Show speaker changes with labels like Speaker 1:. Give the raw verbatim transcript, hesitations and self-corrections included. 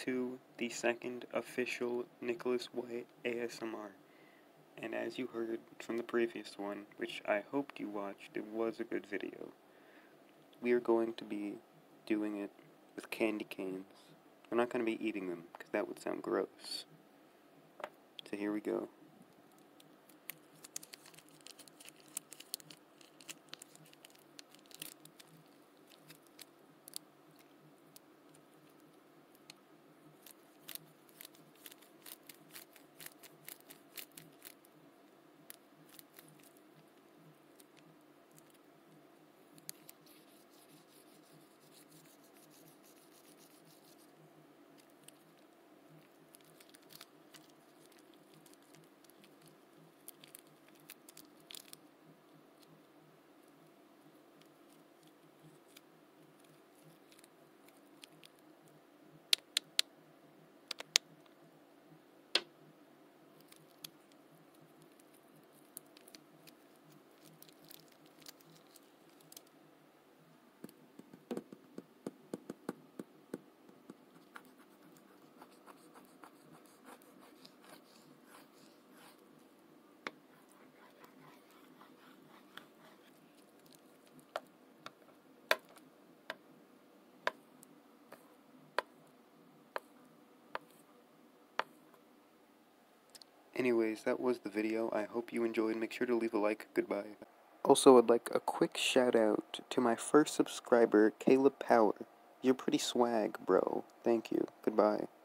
Speaker 1: to the second official Nicholas White A S M R. And as you heard from the previous one, which I hoped you watched, it was a good video. We are going to be doing it with candy canes. We're not going to be eating them, because that would sound gross. So here we go. Anyways, that was the video. I hope you enjoyed. Make sure to leave a like. Goodbye. Also, I'd like a quick shout out to my first subscriber, Caleb Power. You're pretty swag, bro. Thank you. Goodbye.